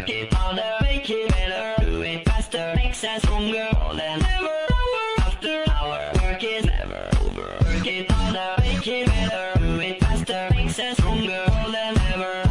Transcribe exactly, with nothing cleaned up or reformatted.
Work it harder, make it better. Do it faster, makes us stronger. More than ever, after hour. Work is never over. Work it harder, make it better. Do it faster, makes us stronger. More than ever.